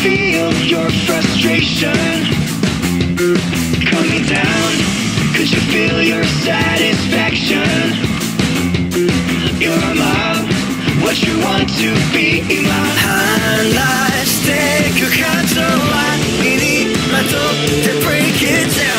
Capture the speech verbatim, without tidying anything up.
feel your frustration coming down? Could you feel your satisfaction? You're a mob, what you want to be今話してくことは身にまとって break it down